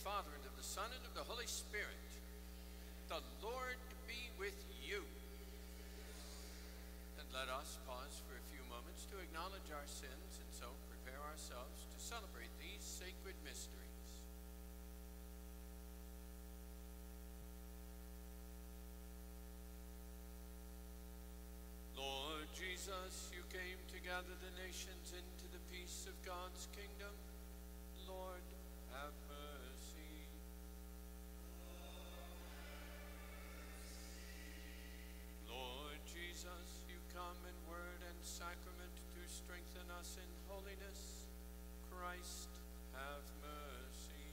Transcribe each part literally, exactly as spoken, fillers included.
Father, and of the Son, and of the Holy Spirit. The Lord be with you. And let us pause for a few moments to acknowledge our sins and so prepare ourselves to celebrate these sacred mysteries. Lord Jesus, you came to gather the nations into the peace of God's kingdom. Lord, have mercy. Lord Jesus, you come in word and sacrament to strengthen us in holiness. Christ, have mercy.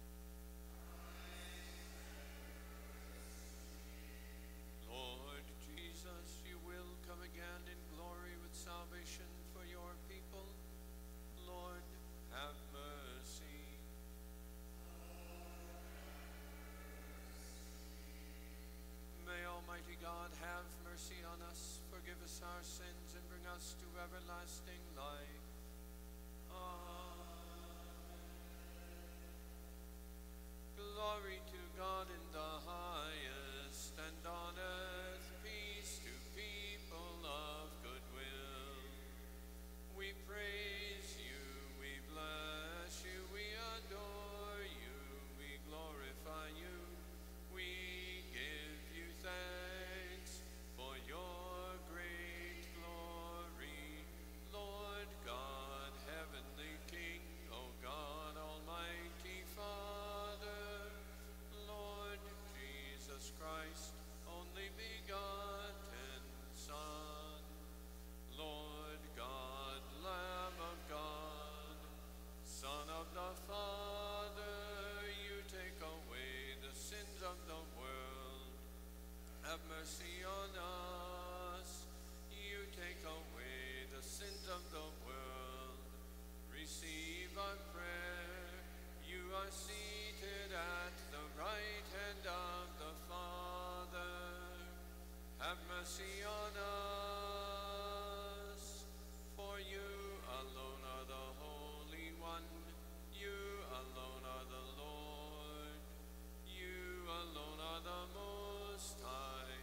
Lord Jesus, you will come again in glory with salvation for your people. Lord, have mercy. May Almighty God have mercy on us, forgive us our sins, and bring us to everlasting life. Amen. Glory to God in the highest, and on earth peace to people of good will. We praise you, we bless you, we adore you, we glorify you, we give you thanks for your great glory. Lord God, heavenly King, O God, almighty Father, Lord Jesus Christ, only begotten Son, Lord God, Lamb of God, Son of the Father, you take away the sins of the world. Have mercy on us. You take away the sins of the world. Receive our prayer. You are seated at the right hand of the Father. Have mercy on us. For you alone are the Holy One. You alone are the Lord. You alone are the Most High.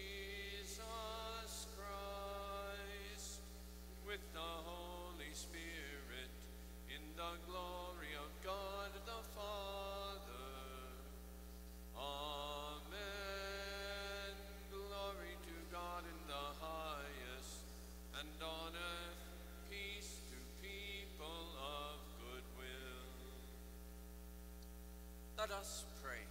Jesus Christ, with the Holy Spirit, in the glory of God the Father. Amen. Glory to God in the highest, and on earth peace to people of good will. Let us pray.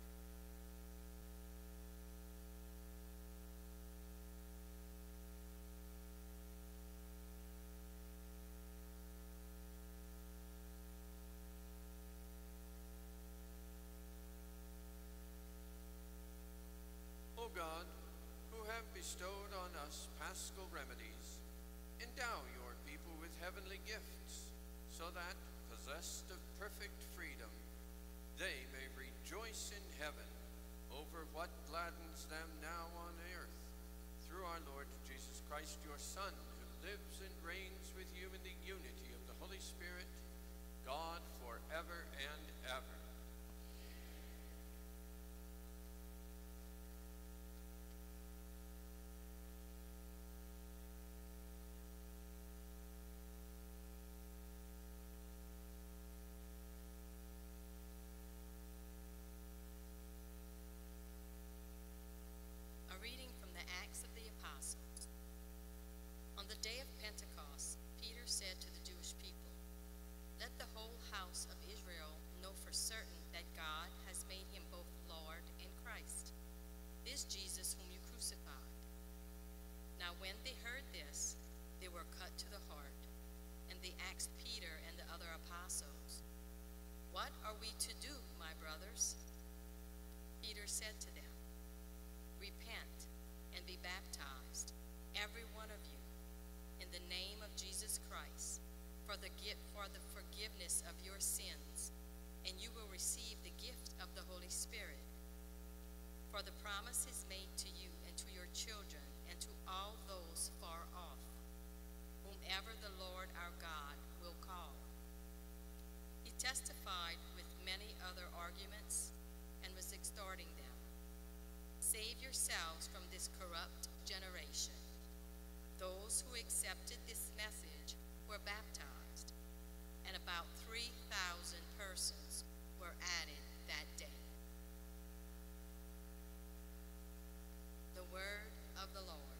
O God, who have bestowed on us paschal remedies, endow your people with heavenly gifts, so that, possessed of perfect freedom, they may rejoice in heaven over what gladdens them now on earth, through our Lord Jesus Christ, your Son, who lives and reigns with you in the unity of the Holy Spirit, God forever and ever. A reading from the Acts of the Apostles. On the day of Pentecost, Peter said to the Jewish people, "Let the whole house of Israel know for certain that God has made him both Lord and Christ, this Jesus whom you crucified." Now when they heard this, they were cut to the heart, and they asked Peter and the other apostles, "What are we to do, my brothers?" Peter said to them, "Repent and be baptized, every one of you, in the name of Jesus Christ, for the gift for the forgiveness of your sins, and you will receive the gift of the Holy Spirit. For the promise is made to you and to your children and to all those far off, whomever the Lord our God will call." He testified with many other arguments exhorting them, "Save yourselves from this corrupt generation." Those who accepted this message were baptized, and about three thousand persons were added that day. The word of the Lord.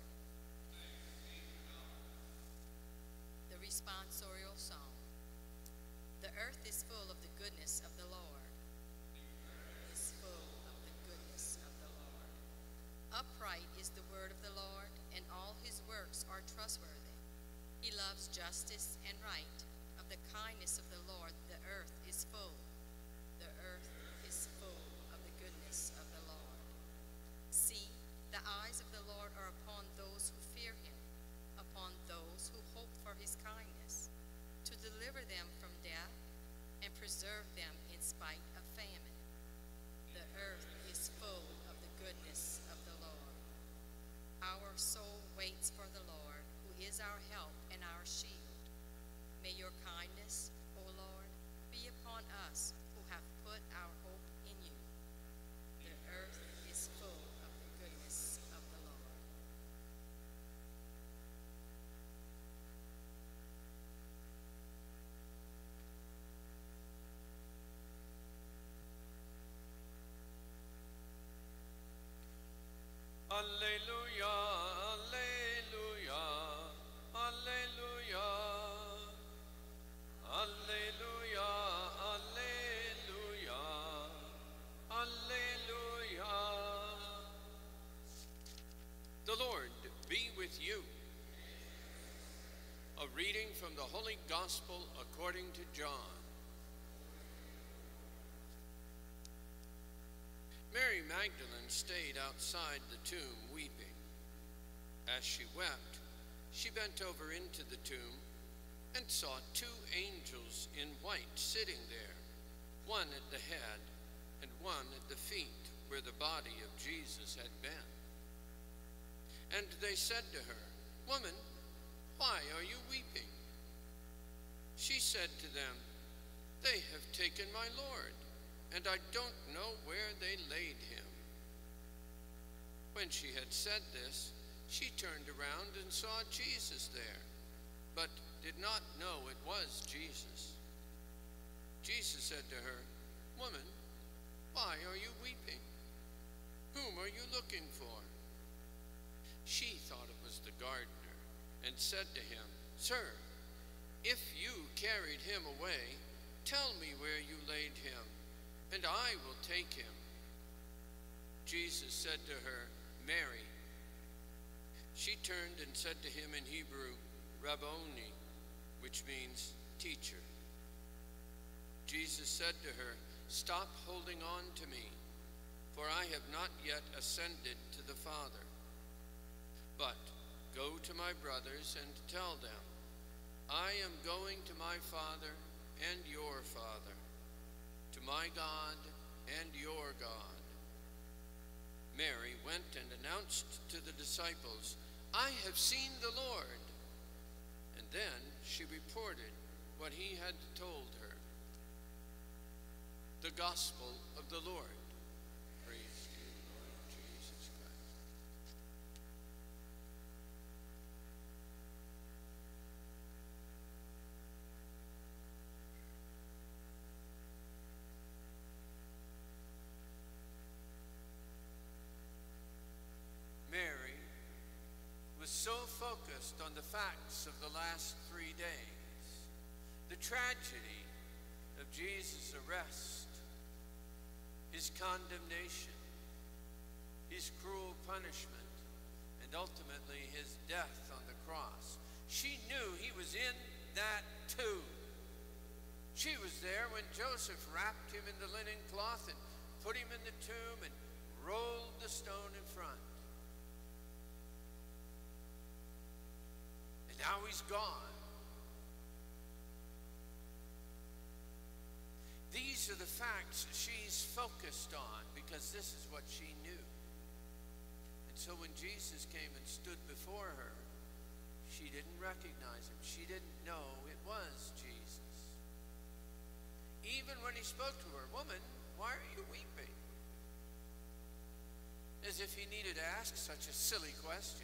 The responsorial psalm. The earth is full of the goodness of the Lord. Is full of the goodness of the Lord. Upright is the word of the Lord, and all his works are trustworthy. He loves justice and right. Of the kindness of the Lord, the earth is full. The earth is full of the goodness of the Lord. See, the eyes of the Lord are upon those who fear him, upon those who hope for his kindness, to deliver them from death and preserve them in spite of famine. The earth is full of the goodness of the Lord. Our soul waits for the Lord, who is our help and our shield. May your kindness, O Lord, be upon us who have put our hope in you. The earth is full of the goodness of the Lord. Alleluia, alleluia, alleluia, alleluia, alleluia, alleluia. The Lord be with you. A reading from the Holy Gospel according to John. Mary Magdalene stayed outside the tomb weeping. As she wept, she bent over into the tomb and saw two angels in white sitting there, one at the head and one at the feet where the body of Jesus had been. And they said to her, "Woman, why are you weeping?" She said to them, "They have taken my Lord, and I don't know where they laid him." When she had said this, she turned around and saw Jesus there, but did not know it was Jesus. Jesus said to her, "Woman, why are you weeping? Whom are you looking for?" She thought it was the gardener, and said to him, "Sir, if you carried him away, tell me where you laid him, and I will take him." Jesus said to her, "Mary." She turned and said to him in Hebrew, "Rabboni," which means teacher. Jesus said to her, "Stop holding on to me, for I have not yet ascended to the Father. But go to my brothers and tell them, I am going to my Father and your Father, to my God and your God." Mary went and announced to the disciples, "I have seen the Lord." And then she reported what he had told her. The Gospel of the Lord. Praise to you, Lord Jesus Christ. Mary was so focused on the facts of the last three days, the tragedy of Jesus' arrest, his condemnation, his cruel punishment, and ultimately his death on the cross. She knew he was in that tomb. She was there when Joseph wrapped him in the linen cloth and put him in the tomb and rolled the stone in front. And now he's gone. These are the facts she's focused on because this is what she knew. And so when Jesus came and stood before her, she didn't recognize him. She didn't know it was Jesus. Even when he spoke to her, "Woman, why are you weeping?" As if he needed to ask such a silly question.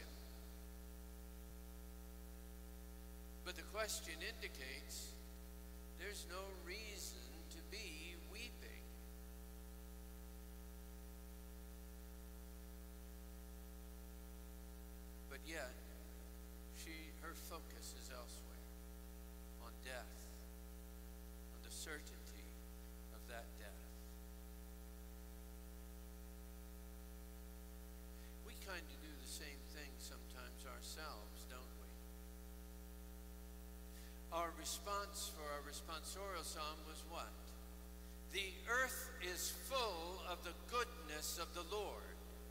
But the question indicates there's no reason to be weeping. But yet, she, her focus is elsewhere, on death, on the certainty of that death. We kind of do the same thing sometimes ourselves, don't we? Our response for our responsorial psalm was what? The earth is full of the goodness of the Lord.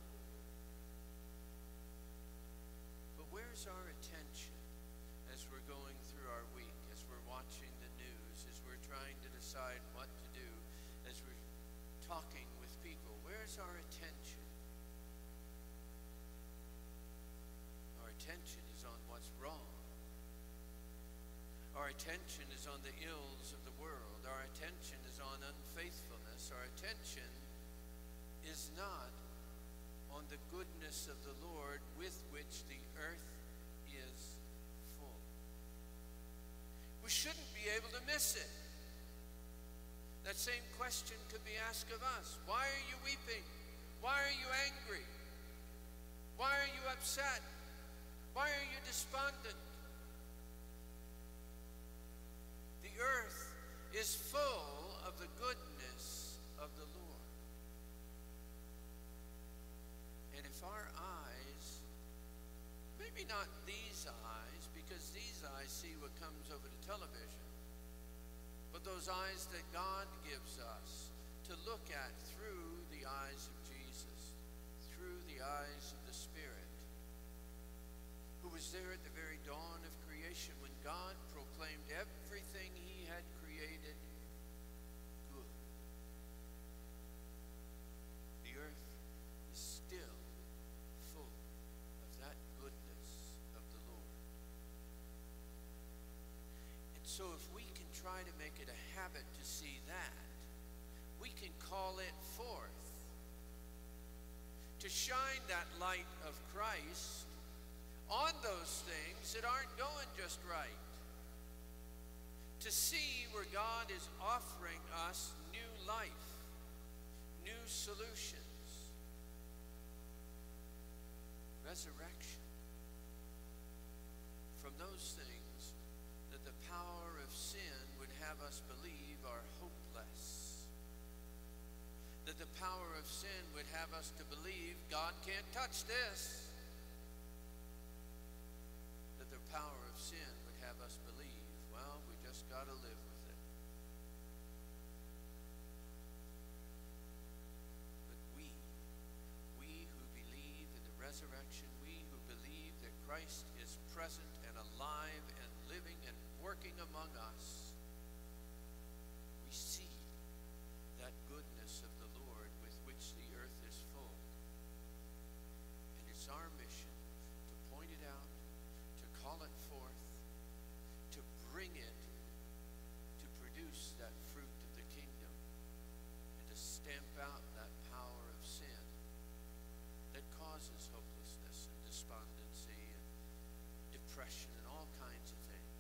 But where's our attention as we're going through our week, as we're watching the news, as we're trying to decide what to do, as we're talking with people? Where's our attention? Our attention is on what's wrong. Our attention is on the ills of the world. Our attention is on unfaithfulness. Our attention is not on the goodness of the Lord with which the earth is full. We shouldn't be able to miss it. That same question could be asked of us. Why are you weeping? Why are you angry? Why are you upset? Why are you despondent? The earth is full of the goodness of the Lord. And if our eyes, maybe not these eyes, because these eyes see what comes over the television, but those eyes that God gives us to look at through the eyes of Jesus, through the eyes of the Spirit, who was there at the very dawn of creation when God proclaimed everything he had created good. The earth is still full of that goodness of the Lord. And so if we can try to make it a habit to see that, we can call it forth. To shine that light of Christ on those things that aren't going just right. To see where God is offering us new life, new solutions, resurrection from those things that the power of sin would have us believe are hopeless. That the power of sin would have us to believe God can't touch this. That the power of sin would have us believe, well, we just got to live with it. But we, we who believe in the resurrection, we who believe that Christ is present and alive and living and working among us, we see that goodness of the Lord with which the earth is full. And it's our mission to point it out, to call it forth, to bring it to produce that fruit of the kingdom, and to stamp out that power of sin that causes hopelessness and despondency and depression and all kinds of things.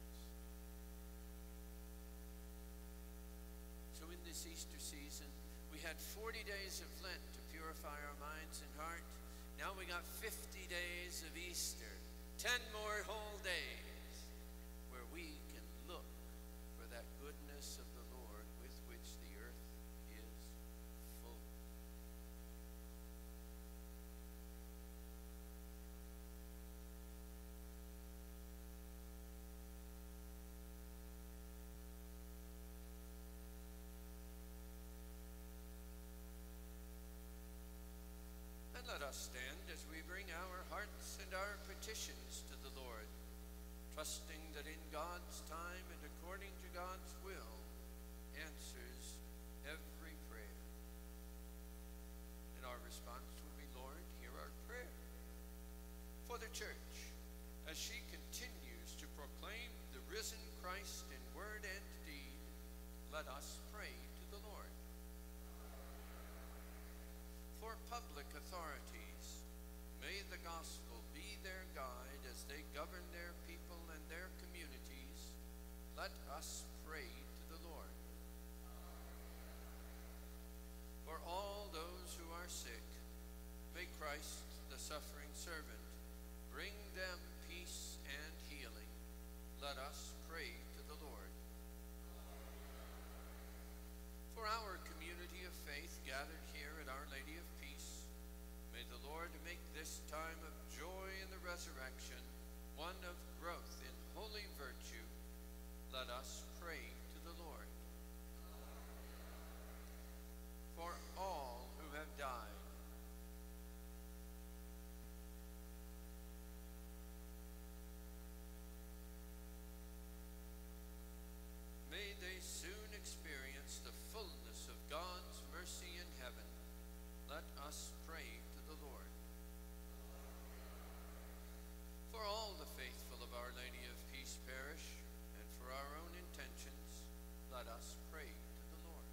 So in this Easter season, we had forty days of Lent to purify our minds and heart. Now we got fifty days of Easter, ten more whole days, where we can look for that goodness of the Lord with which the earth is full. And let us stand as we bring our hearts and our petitions to the Lord, trusting that in God's time and according to God's will answers every prayer. And our response will be, Lord, hear our prayer. For the church, as she continues to proclaim the risen Christ in word and deed, let us pray to the Lord. For public authorities, may the gospel be their guide as they govern their people and their communities. Let us pray to the Lord. For all those who are sick, may Christ, the suffering servant, bring them peace and healing. Let us pray to the Lord. For our community of faith gathered here at Our Lady of Peace, may the Lord make this time of joy in the resurrection one of growth in holy virtue. Let us pray to the Lord. For all who have died, may they soon experience the fullness of God's mercy in heaven. Let us pray to the Lord. For all the faithful of Our Lady of Peace Parish, and for our own intentions, let us pray to the Lord.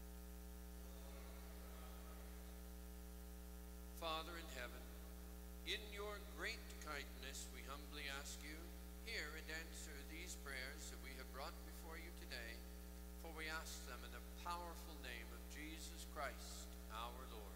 Father in heaven, in your great kindness we humbly ask you, hear and answer these prayers that we have brought before you today, for we ask them in the powerful name of Jesus Christ, our Lord.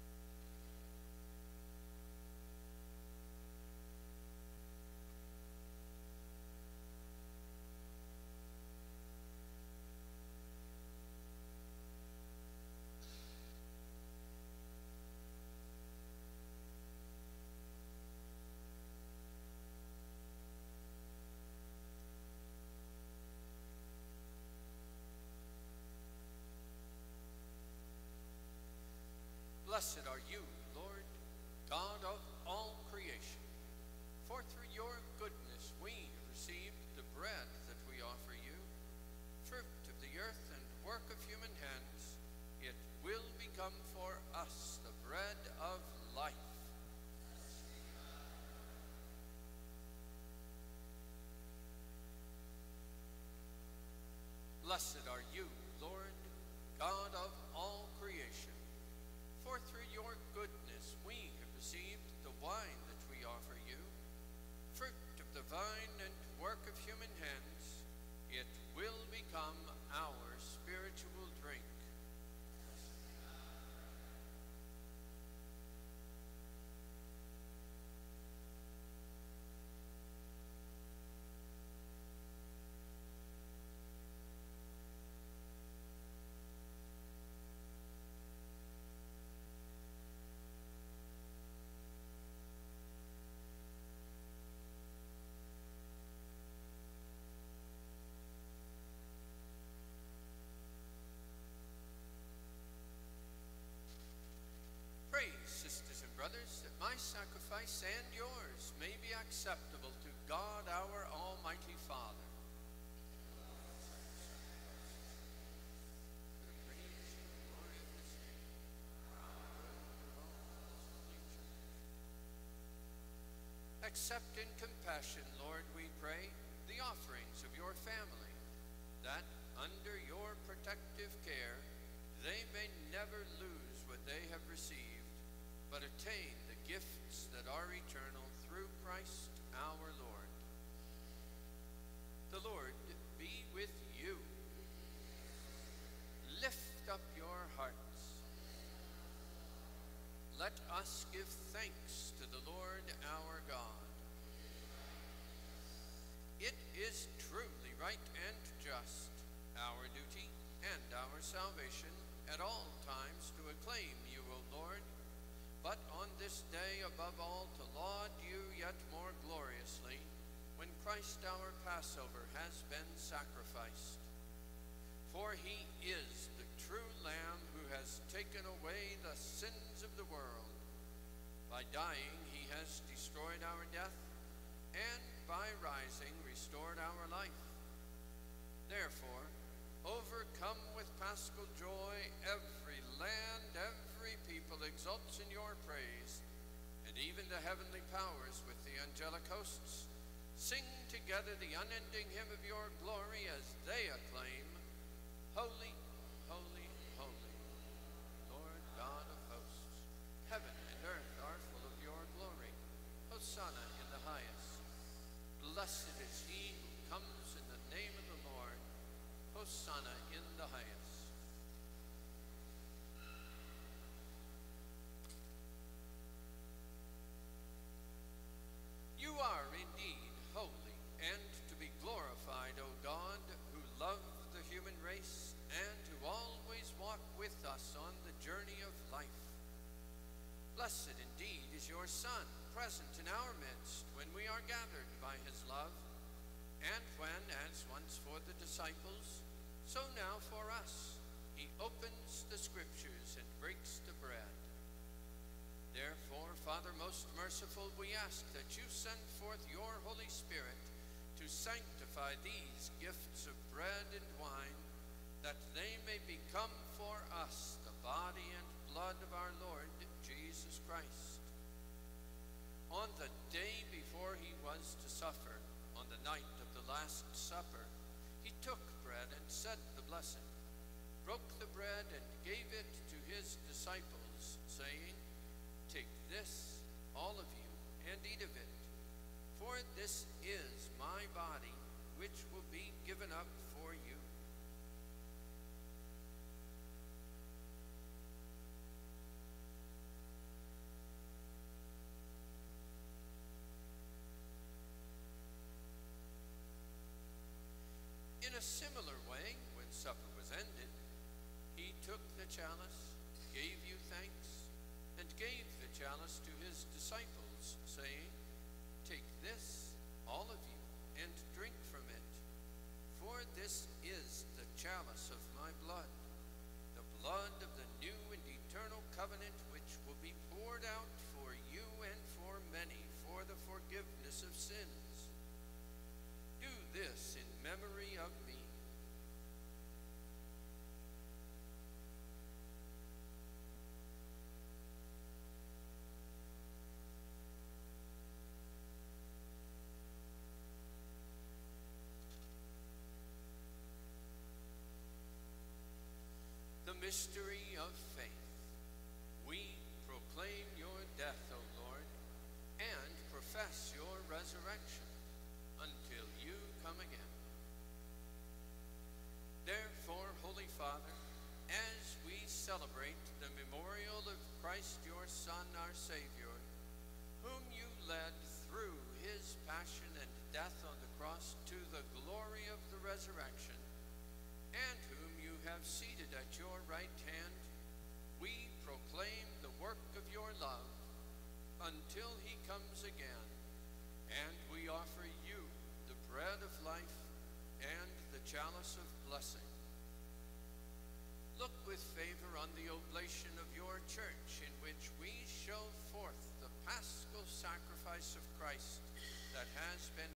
Blessed are you, Lord, God of all creation, for through your goodness we have received the bread that we offer you, fruit of the earth and work of human hands. It will become for us the bread of life. Blessed are you, Lord, God of all creation, for through your goodness we have received the wine that we offer you, fruit of the vine and work of human hands. It will become our spiritual drink. Pray, sisters and brothers, that my sacrifice and yours may be acceptable to God our Almighty Father. Accept in compassion, Lord, we pray, the offerings of your family, that under your protective care they may never lose what they have received, but attain the gifts that are eternal through Christ our Lord. The Lord be with you. Lift up your hearts. Let us give thanks to the Lord our God. It is truly right and just, our duty and our salvation, at all times to acclaim you, O Lord, but on this day above all to laud you yet more gloriously, when Christ our Passover has been sacrificed. For he is the true Lamb who has taken away the sins of the world. By dying he has destroyed our death, and by rising restored our life. Therefore, overcome with paschal joy, every land, every people exults in your praise, and even the heavenly powers with the angelic hosts sing together the unending hymn of your glory as they acclaim, Holy, holy, holy, Lord God of hosts. Heaven Blessed indeed is your Son, present in our midst when we are gathered by his love, and when, as once for the disciples, so now for us, he opens the Scriptures and breaks the bread. Therefore, Father most merciful, we ask that you send forth your Holy Spirit to sanctify these gifts of bread and wine, that they may become for us the body and blood of our Lord Jesus Christ. On the day before he was to suffer, on the night of the Last Supper, he took bread and said the blessing, broke the bread and gave it to his disciples, saying, "Take this, all of you, and eat of it, for this is my body, which will be given up for you." In a similar way, when supper was ended, he took the chalice, gave you thanks, and gave the chalice to his disciples, saying, "Take this, all of you, and drink from it, for this is the chalice of my blood, the blood of the new and eternal covenant, which will be poured out for you and for many for the forgiveness of sins. Do this in memory of me." The mystery of faith. We proclaim your death, O Lord, and profess your resurrection until you come again. Therefore, Holy Father, as we celebrate the memorial of Christ your Son, our Savior, whom you led through his passion and death on the cross to the glory of the resurrection, and whom you have seated at your right hand, we proclaim the work of your love until he comes again, and we offer you the bread of life and the chalice of blessing. Look with favor on the oblation of your church, in which we show forth the paschal sacrifice of Christ that has been